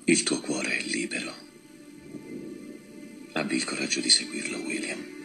Il tuo cuore è libero. Abbi il coraggio di seguirlo, William.